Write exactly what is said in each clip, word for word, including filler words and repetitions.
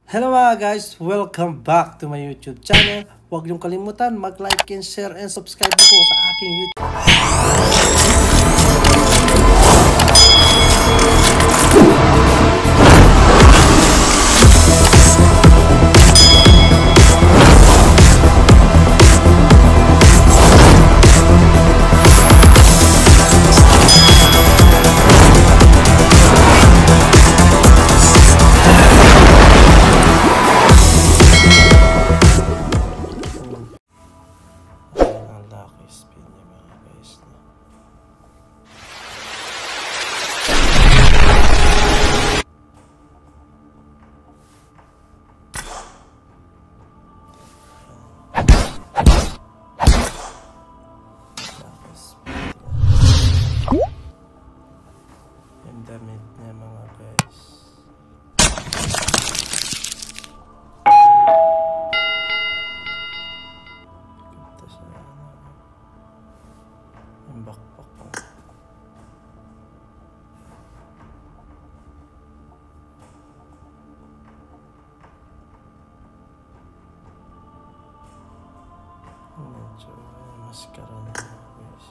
Hello mga guys! Welcome back to my YouTube channel. Huwag niyong kalimutan mag-like and share and subscribe po sa aking YouTube. Damit niya mga guys. Ito sa ano. Ang backpack ko. Medyo maskara na guys.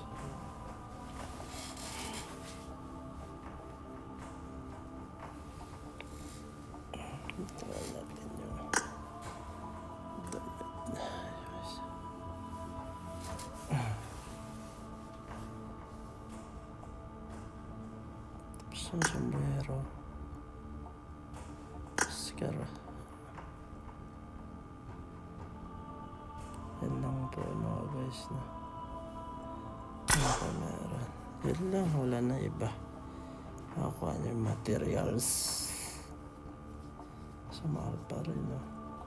Try natin yung tapos yung sombrero mascara. Yan lang po mga guys na ano pa meron. Yan lang, wala na iba. Makakuha niyo yung materials. Mahal pa rin, no?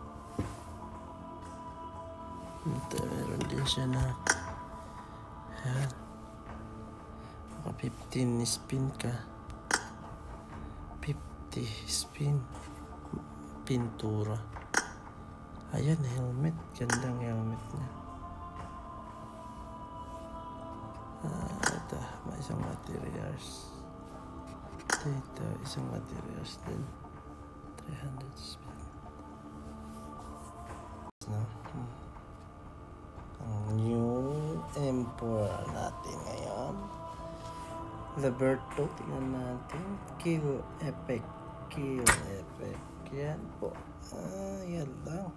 Ito, meron din siya na ayan, maka fifteen spin ka, fifty spin pintura. Ayan, helmet, gandang helmet niya. Ah, ito, may isang materials. Ito, ito isang materials din. three hundred spin. No? Hmm. Ang new M four natin ngayon. Liberto, tingnan natin. Kill Epic. Kill Epic. Yan po. Ah, yan lang.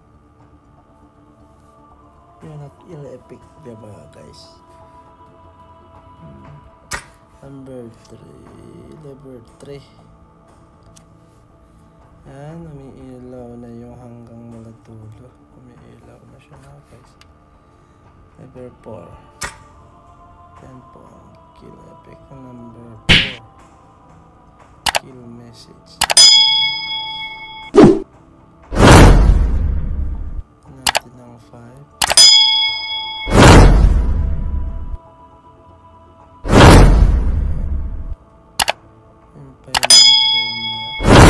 Yan ang Kill Epic. Diba guys? Hmm. Number three. Number three. Yan, umiilaw na yung hanggang malatulo. Umiilaw na siya na guys. Number four. Yan po ang Kill Epic number four. Kill message. Natin ang five. Yung final form niya.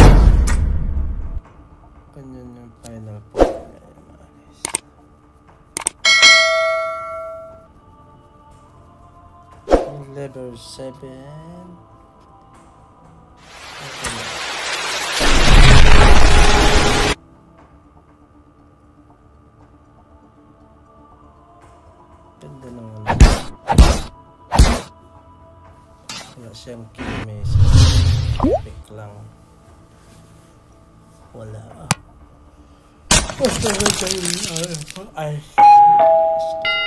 Ganyan yung final form niya yung mga guys. Level seven. Ganda naman. Wala siyang kill message. Epic lang. Wala. Basta na tayo. Ay.